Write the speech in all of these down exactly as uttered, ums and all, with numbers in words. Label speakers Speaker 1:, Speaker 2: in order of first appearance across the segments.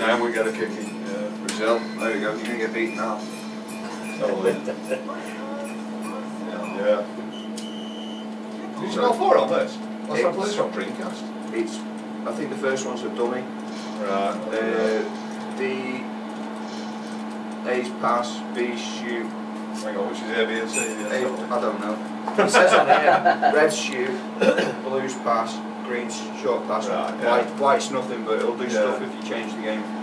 Speaker 1: Now we get a kicking. Yeah.
Speaker 2: Brazil, there you go, you're going to get beaten now.
Speaker 1: Totally. Yeah. Did you score four on this? Last time I played this on Dreamcast.
Speaker 2: It's, I think the first one's a dummy.
Speaker 1: Right.
Speaker 2: Uh, the A's pass, B's shoot.
Speaker 1: Hang on, which is A, B and C? Yeah,
Speaker 2: A, I don't know. It says on here, red's shoot, blue's pass, green's short pass,
Speaker 1: right, yeah.
Speaker 2: white, white's nothing, but it'll do
Speaker 1: yeah.
Speaker 2: stuff if you change the game.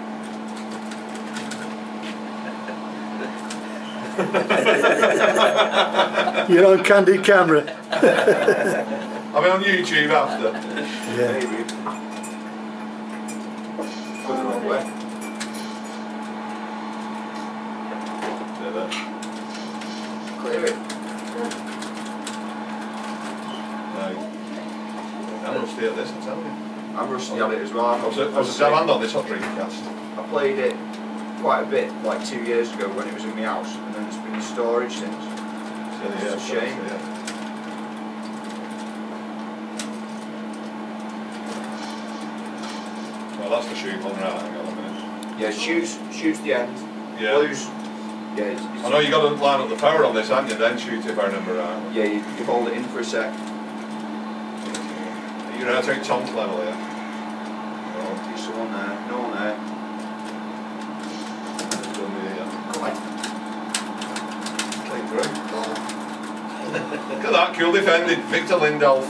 Speaker 3: You're on candid camera.
Speaker 1: I'll be on YouTube after.
Speaker 2: Yeah. Maybe. Go the wrong way. Clear it.
Speaker 1: No. I'm rusty at this, I'm telling you.
Speaker 2: I'm rusty at it as well.
Speaker 1: I was a, I was a dead hand on this hot Dreamcast.
Speaker 2: I played it quite a bit, like two years ago when it was in my house, and then it's been in storage since.
Speaker 1: So,
Speaker 2: it's
Speaker 1: yeah,
Speaker 2: a shame.
Speaker 1: Yeah. Well, that's the shoot one, right? Hang on a minute.
Speaker 2: Yeah, shoots, shoots the end.
Speaker 1: Yeah.
Speaker 2: Blues. Yeah, it's, it's
Speaker 1: I know you got to line up the power on this, haven't you? Then shoot it if I remember right.
Speaker 2: Yeah, you, you hold it in for a sec.
Speaker 1: You're going to take Tom's level here.
Speaker 2: Oh, there's someone there. No one there. Come on.
Speaker 1: Clean through. Look at that, cool defended. Victor Lindelöf.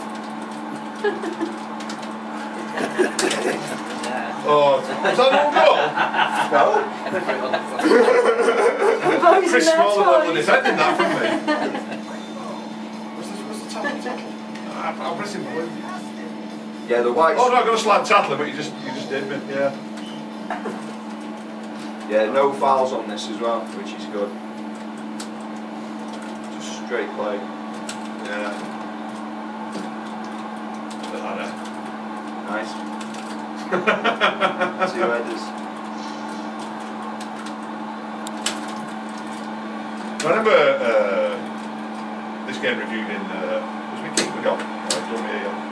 Speaker 1: Oh, was that an own goal?
Speaker 2: No.
Speaker 1: Chris Smaller level defending that from me. What's the, what's the tackle? Ah, I'm pressing blue.
Speaker 2: Yeah, the white.
Speaker 1: Oh no, I've got a slight tackle, but you just you just did me, yeah.
Speaker 2: Yeah, no fouls on this as well, which is good. Just straight play.
Speaker 1: Yeah. Look at that.
Speaker 2: Nice. Two headers.
Speaker 1: I remember uh, this game reviewed in, uh, was we keeper gone? Right, don't be here.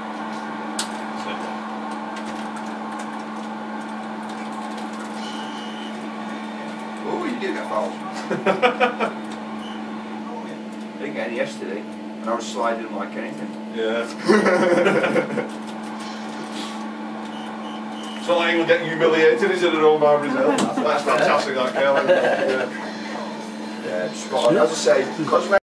Speaker 2: Oh, you did get fouled. I didn't get any yesterday, and I was sliding like anything.
Speaker 1: Yeah. It's not like anyone getting humiliated, is it, at home by Brazil? That's, that's fantastic, that girl. Yeah.
Speaker 2: Yeah, spot on. As I say, because